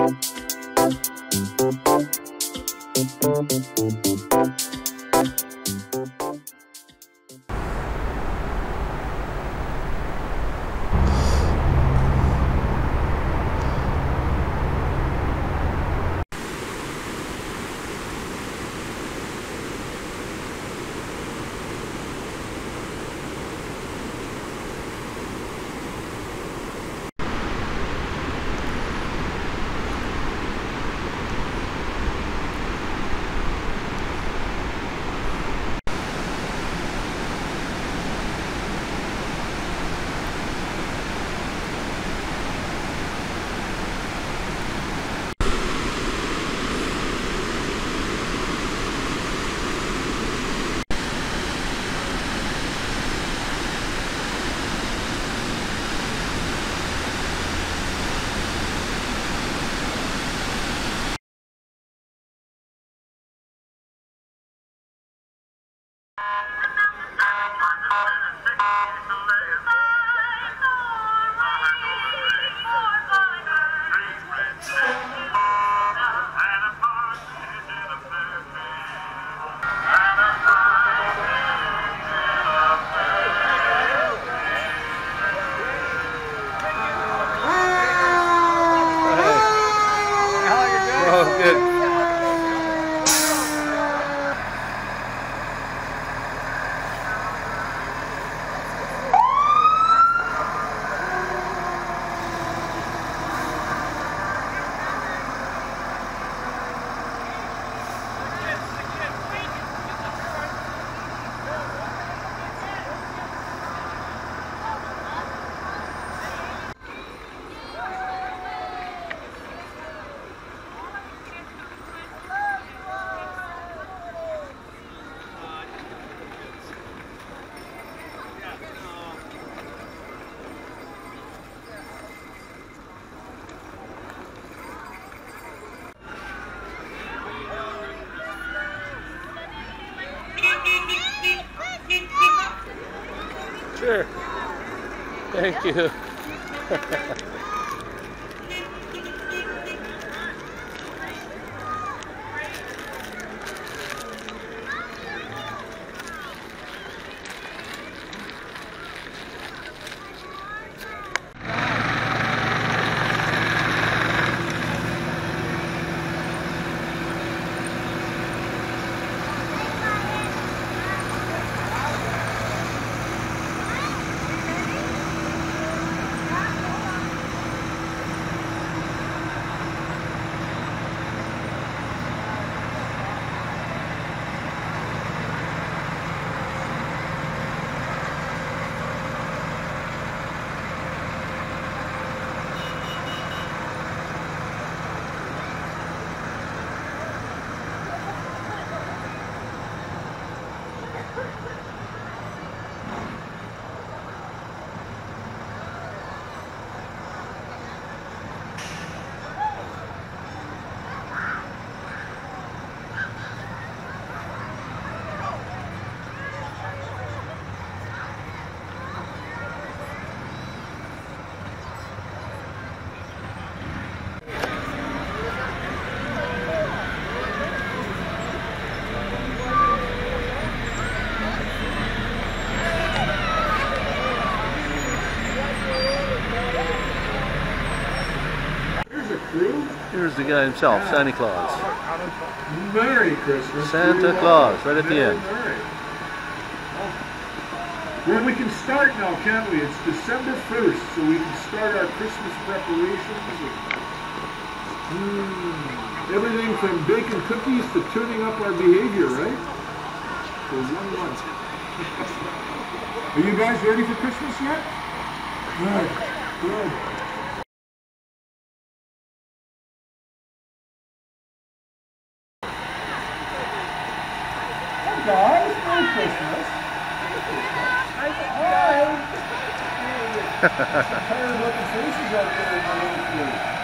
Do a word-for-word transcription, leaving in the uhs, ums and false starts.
Sure. Thank you. Here's the guy himself, Santa Claus. Merry Christmas. Santa Claus, right at the Merry, end. Merry. Well, we can start now, can't we? It's December first, so we can start our Christmas preparations. Mm, everything from baking cookies to tuning up our behavior, right? For one month. Are you guys ready for Christmas yet? Good, good. Guys, Merry Christmas. Hi. Tired looking faces out there in the little